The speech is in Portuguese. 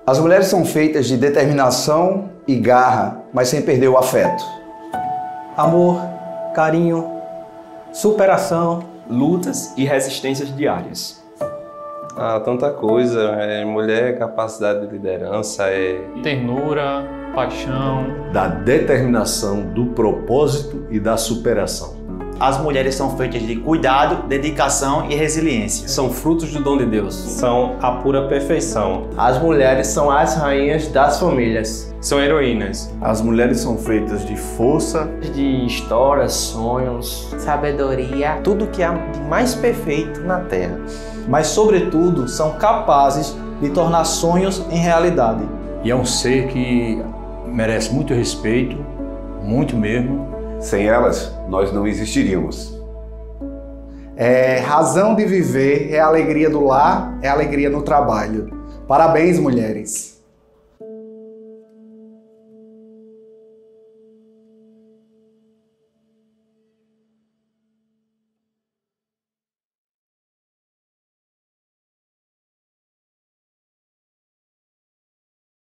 As mulheres são feitas de determinação e garra, mas sem perder o afeto. Amor, carinho, superação, lutas e resistências diárias. Tanta coisa. Mulher é capacidade de liderança, ternura, paixão, da determinação, do propósito e da superação. As mulheres são feitas de cuidado, dedicação e resiliência. São frutos do dom de Deus. São a pura perfeição. As mulheres são as rainhas das famílias. São heroínas. As mulheres são feitas de força, de histórias, sonhos, sabedoria, tudo que há de mais perfeito na Terra. Mas, sobretudo, são capazes de tornar sonhos em realidade. E é um ser que merece muito respeito, muito mesmo. Sem elas, nós não existiríamos. Razão de viver, é a alegria do lar, é a alegria no trabalho. Parabéns, mulheres!